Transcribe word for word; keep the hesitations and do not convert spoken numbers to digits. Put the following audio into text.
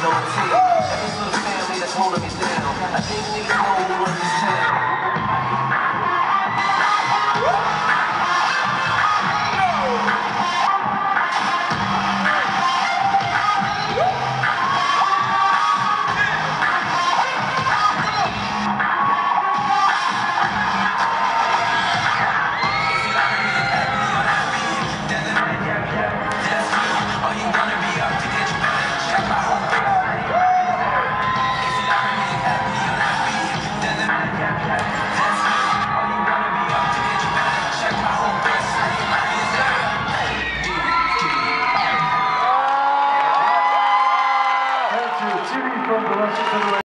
on my team. Ever for the family that's holding me down. I think niggas know who runs this town. T V from Graz.